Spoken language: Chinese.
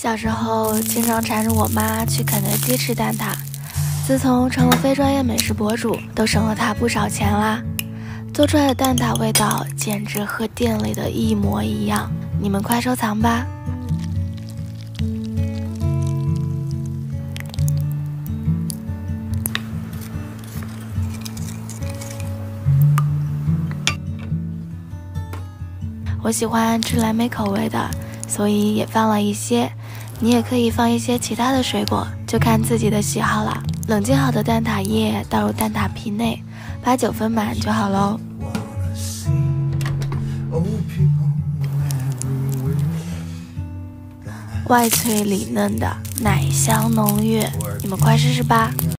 小时候经常缠着我妈去肯德基吃蛋挞，自从成了非专业美食博主，都省了她不少钱啦。做出来的蛋挞味道简直和店里的一模一样，你们快收藏吧。我喜欢吃蓝莓口味的，所以也放了一些。你也可以放一些其他的水果，就看自己的喜好了。冷静好的蛋挞液倒入蛋挞皮内，8、9分满就好喽。外脆里嫩的，奶香浓郁，你们快试试吧。